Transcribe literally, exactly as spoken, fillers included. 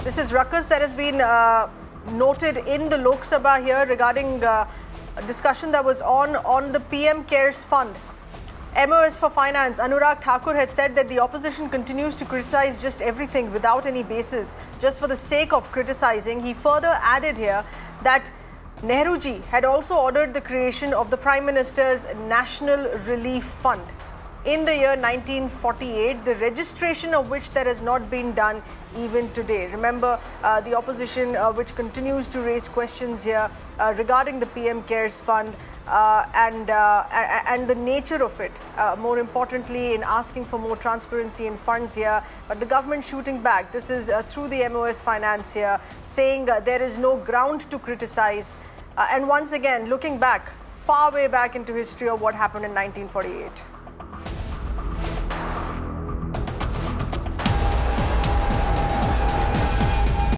This is ruckus that has been uh, noted in the Lok Sabha here regarding uh, a discussion that was on on the P M CARES Fund. M O S for Finance, Anurag Thakur, had said that the opposition continues to criticize just everything without any basis, just for the sake of criticizing. He further added here that Nehruji had also ordered the creation of the Prime Minister's National Relief Fund in the year nineteen forty-eight, the registration of which there has not been done even today. Remember, uh, the opposition uh, which continues to raise questions here uh, regarding the P M CARES Fund uh, and, uh, and the nature of it, uh, more importantly in asking for more transparency in funds here, but the government shooting back. This is uh, through the M O S Finance here, saying uh, there is no ground to criticize. Uh, and once again, looking back, far way back into history of what happened in nineteen forty-eight.